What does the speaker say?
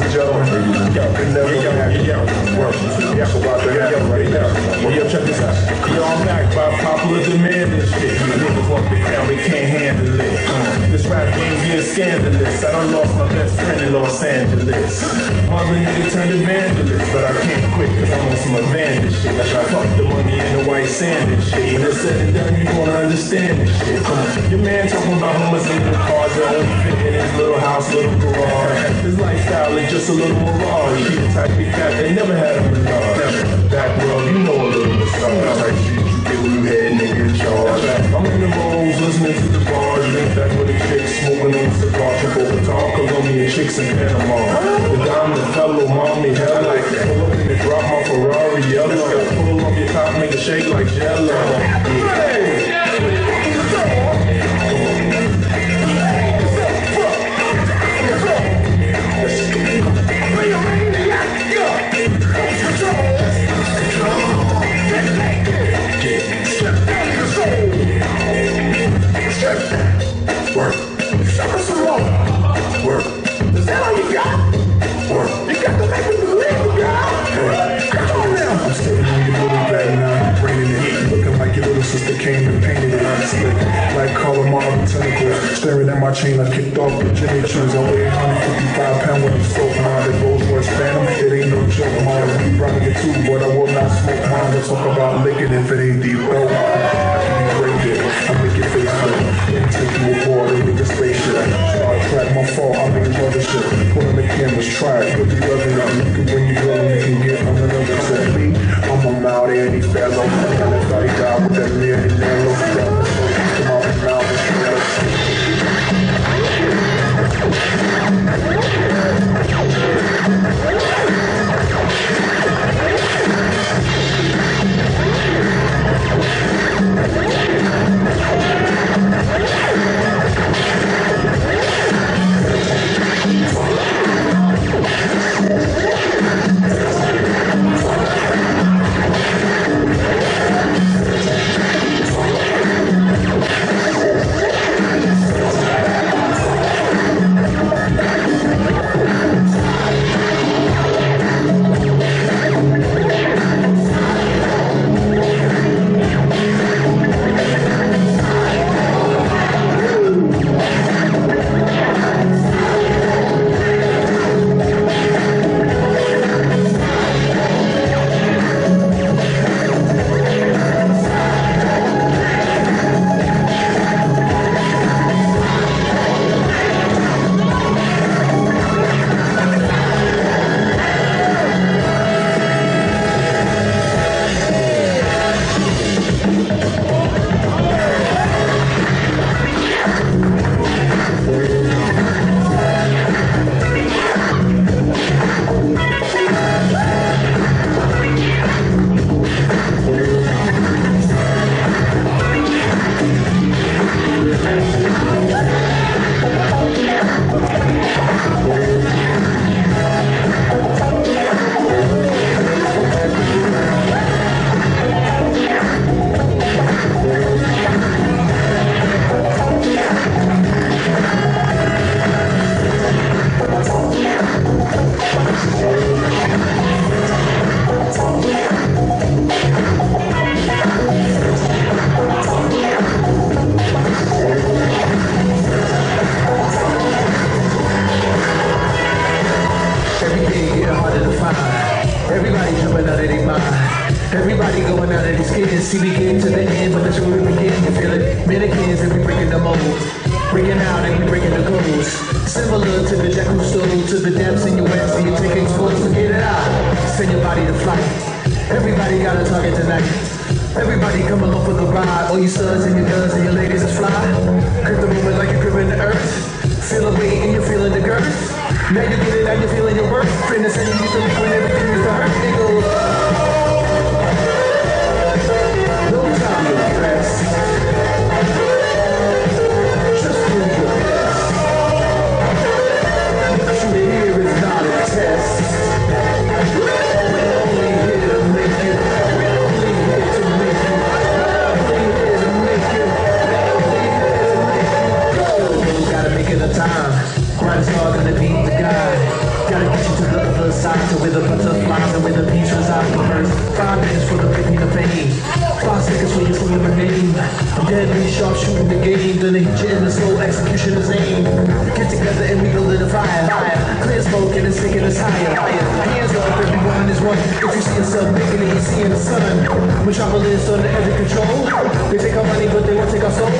gentlemen. Yo, check this out. Yo, I'm back by popular demand and shit. Niggas want the crown, they can't handle it. This rap game getting scandalous. I done lost my best friend in Los Angeles. Mother nigga turned evangelist, but I can't quit cause I'm on some advantage shit. Like I fuck the money and the white sand and shit. When it's said and done, you gonna understand this shit. Come on. Your man talking about how much in the cars that only fit in his little house, little garage. His lifestyle is just a little mirage. He the type of cat that never had a menage. Never. Back world, you know a little massage. Type shit you get when you head nigga in charge. I'm in the rolls, listening to the bars. Linked back with a chick, smoking on cigars from Bogota, Colombian chicks in Panama. The diamond fellow, mommy, hell like that. Pull up in the drop my Ferrari yellow. Pull up your top, make it shake like jello. Hey! Work. Show us some more. Work. Is that all you got? Work. You got to make me believe, girl. Come on now. I'm sitting on your little bag now, you're bringing it. Looking like your little sister came and painted it. I'm slick, like Calamari tentacles. Staring at my chain, I kicked off the Jimmy Choos. I weigh 155 pounds when I'm soaked. Mine, the Rolls Royce Phantom. It ain't no joke, mine. We running it too, but I will not smoke mine. Let's talk about licking if it ain't deep. I can be great. I make your face look. Take you aboard and make a spaceship. Star Trek, my fault, I make other shit. Put on the cameras, try it, you'll be loving it. You can win your girl, you can get on another set. Me, I'm a Maori and he fellow. Everybody die with that mirror and then look down. Come on, and now Everybody going out of these kids. See, we get to the end, but the truth we begin. You feel it? Mannequins and we breaking the mold. Breaking out and we breaking the codes. Similar to the Jack Cousteau, to the depths in your web, so you taking sports to get it out. Send your body to flight. Everybody got a target tonight. Everybody come along for the ride. All you studs and your guns and your ladies is fly. Grip the movement like you're gripping the earth. Feel the weight and you're feeling the girth. Now you get it, now you're feeling your worth. Fitness and you need to make when everything is to hurt. It goes. No time to rest. Just do your best. Shoot here is not a test. We're only here to make it. We're only here to make it. We're only here to make it. We're only here to make it. Go. You gotta make it a time. Grind is hard, gonna beat the guy. Gotta get you to way you scream my name. I'm deadly sharp shooting the game. Gonna hit you in the slow execution is aim. Get together and we build it a fire. Clear smoke and it's taking us higher. Hands up, everyone is one. If you see yourself making it, you see in the sun. Metropolis under every control. They take our money, but they won't take our soul.